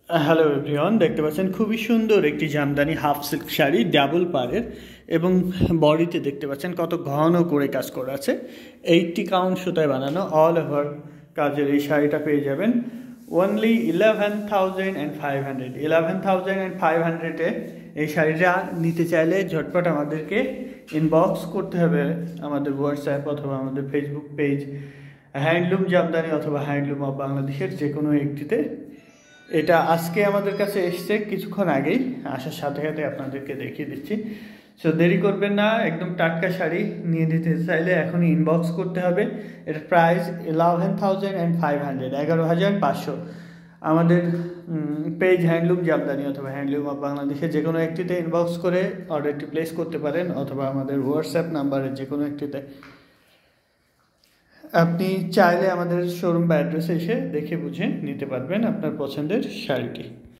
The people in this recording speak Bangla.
হ্যালো এভরিওয়ান, দেখতে পাচ্ছেন খুবই সুন্দর একটি Jamdani half silk sari, double পাড়ের এবং বডিতে দেখতে পাচ্ছেন কত ঘন করে কাজ করা আছে। 80 কাউন্ট সুতায় বানানো অল ওভার কাজের এই শাড়িটা পেয়ে যাবেন অনলি 11,500। 11,500-এ এই শাড়িটা নিতে চাইলে ঝটপট আমাদেরকে ইনবক্স করতে হবে আমাদের হোয়াটসঅ্যাপ অথবা আমাদের ফেসবুক পেজ হ্যান্ডলুম জামদানি অথবা হ্যান্ডলুম অফ বাংলাদেশের যে কোনো একটিতে। এটা আজকে আমাদের কাছে এসছে কিছুক্ষণ আগেই, আসার সাথে সাথে আপনাদেরকে দেখিয়ে দিচ্ছি। সো দেরি করবেন না, একদম টাটকা শাড়ি নিয়ে নিতে চাইলে এখনই ইনবক্স করতে হবে। এটার প্রাইস 11,500, 11,500। আমাদের পেজ হ্যান্ডলুম জামদানি অথবা হ্যান্ডলুম অফ বাংলাদেশে যে কোনো একটিতে ইনবক্স করে অর্ডারটি প্লেস করতে পারেন, অথবা আমাদের হোয়াটসঅ্যাপ নাম্বারের যে কোনো একটিতে। আপনি চাইলে আমাদের শোরুম বা অ্যাড্রেসে এসে দেখে বুঝে নিতে পারবেন আপনার পছন্দের শাড়িটি।